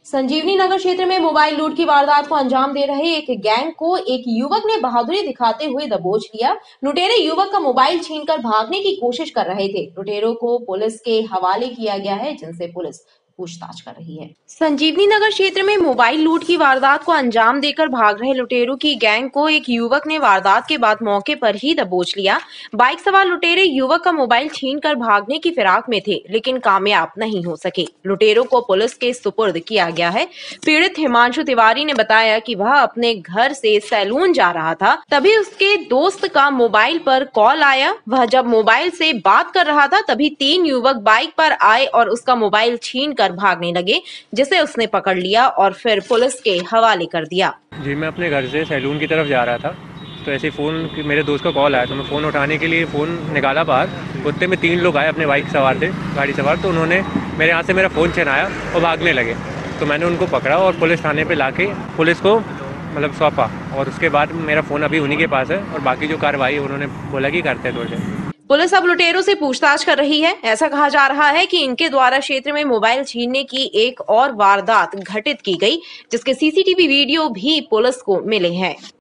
संजीवनी नगर क्षेत्र में मोबाइल लूट की वारदात को अंजाम दे रहे एक गैंग को एक युवक ने बहादुरी दिखाते हुए दबोच लिया। लुटेरे युवक का मोबाइल छीनकर भागने की कोशिश कर रहे थे। लुटेरों को पुलिस के हवाले किया गया है, जिनसे पुलिस पूछताछ कर रही है। संजीवनी नगर क्षेत्र में मोबाइल लूट की वारदात को अंजाम देकर भाग रहे लुटेरों की गैंग को एक युवक ने वारदात के बाद मौके पर ही दबोच लिया। बाइक सवार लुटेरे युवक का मोबाइल छीनकर भागने की फिराक में थे, लेकिन कामयाब नहीं हो सके। लुटेरों को पुलिस के सुपुर्द किया गया है। पीड़ित हिमांशु तिवारी ने बताया कि वह अपने घर से सैलून जा रहा था, तभी उसके दोस्त का मोबाइल पर कॉल आया। वह जब मोबाइल से बात कर रहा था, तभी 3 युवक बाइक पर आए और उसका मोबाइल छीन कर भागने लगे, जिसे उसने पकड़ लिया और फिर पुलिस के हवाले कर दिया। जी, मैं अपने घर से सैलून की तरफ जा रहा था, तो ऐसे फ़ोन मेरे दोस्त का कॉल आया, तो मैं फ़ोन उठाने के लिए फ़ोन निकाला बाहर। उतने में 3 लोग आए, अपने बाइक सवार थे, गाड़ी सवार, तो उन्होंने मेरे हाथ से मेरा फ़ोन छिनाया और भागने लगे। तो मैंने उनको पकड़ा और पुलिस थाने पे लाके पुलिस को सौंपा, और उसके बाद मेरा फ़ोन अभी उन्हीं के पास है, और बाकी जो कार्रवाई उन्होंने बोला कि करते हैं थोड़े। पुलिस अब लुटेरों से पूछताछ कर रही है। ऐसा कहा जा रहा है कि इनके द्वारा क्षेत्र में मोबाइल छीनने की एक और वारदात घटित की गई, जिसके सीसीटीवी वीडियो भी पुलिस को मिले हैं।